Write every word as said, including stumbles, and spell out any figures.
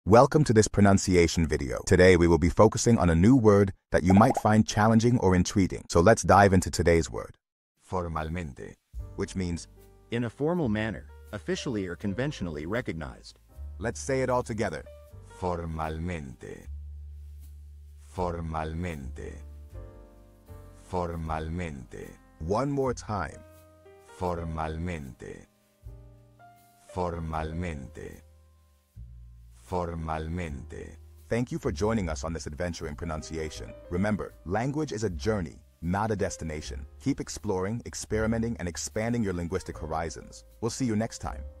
Welcome to this pronunciation video. Today we will be focusing on a new word that you might find challenging or intriguing. So let's dive into today's word. Formalmente, which means in a formal manner, officially or conventionally recognized. Let's say it all together. Formalmente. Formalmente. Formalmente. One more time. Formalmente. Formalmente. Formalmente. Thank you for joining us on this adventure in pronunciation. Remember, language is a journey, not a destination. Keep exploring, experimenting, and expanding your linguistic horizons. We'll see you next time.